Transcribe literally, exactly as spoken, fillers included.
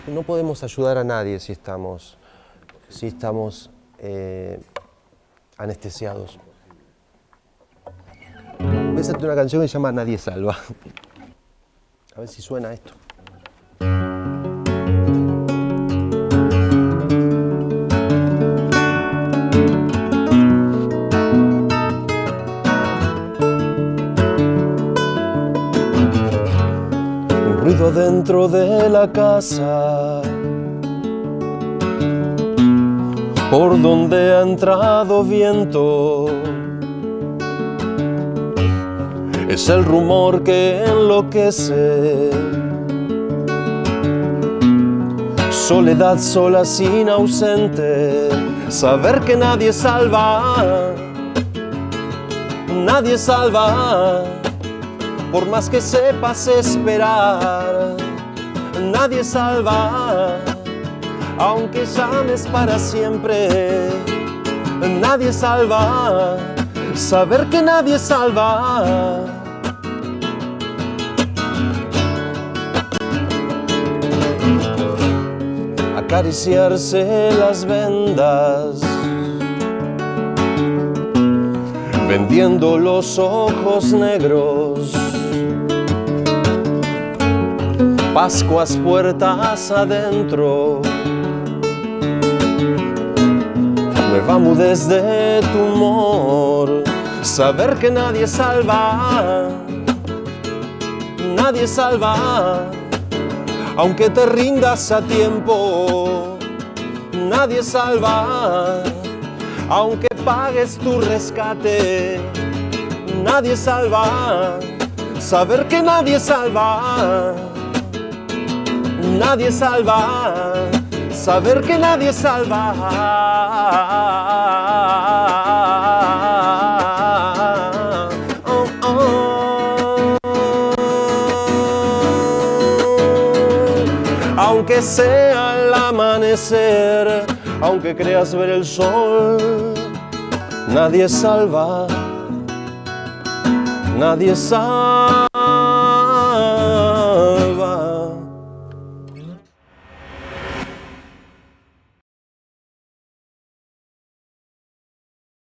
No podemos ayudar a nadie si estamos, si estamos eh, anestesiados. Voy a hacerte una canción que se llama Nadie Salva. A ver si suena esto. Un ruido dentro de la casa, por donde ha entrado viento. Es el rumor que enloquece, soledad sola sin ausente, saber que nadie salva, nadie salva, por más que sepas esperar, nadie salva, aunque llames para siempre, nadie salva, saber que nadie salva. Acariciarse las vendas, vendiendo los ojos negros, Pascuas puertas adentro, nueva mudez de tu humor, saber que nadie salva, nadie salva, aunque te rindas a tiempo, nadie salva, aunque pagues tu rescate, nadie salva, saber que nadie salva, nadie salva, saber que nadie salva. Oh, oh. Aunque sea el amanecer, aunque creas ver el sol, nadie salva, nadie salva.